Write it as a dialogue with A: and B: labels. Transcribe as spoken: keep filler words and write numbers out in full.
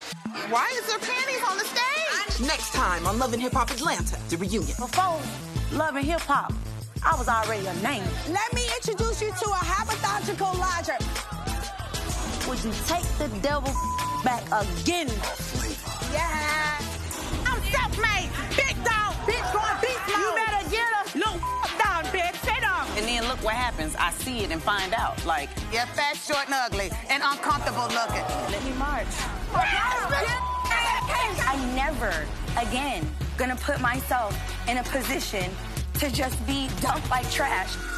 A: Why is there panties on the stage?
B: Next time on Love and Hip Hop Atlanta, the reunion.
C: Before Love and Hip Hop, I was already a name.
D: Let me introduce you to a hypothetical logic.
C: Would you take the devil back again?
D: Yeah.
A: I'm self-made. Big dog.
D: Bitch going beast mode.
A: You better get her. Look down, bitch. Sit down.
E: And then look what happens. I see it and find out. Like,
A: You're fat, short, and ugly, and uncomfortable looking.
C: Let me march. I'm never again gonna put myself in a position to just be dumped like trash.